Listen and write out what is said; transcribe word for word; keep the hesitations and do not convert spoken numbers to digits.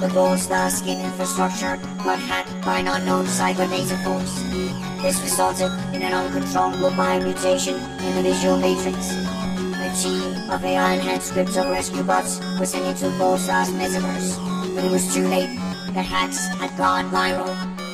the Brawl Stars skin infrastructure got hacked by an unknown cyber data force. This resulted in an uncontrollable biomutation in the visual matrix. A team of A I-enhanced crypto rescue bots was sent into Brawl Stars metaverse, but it was too late. The hacks had gone viral.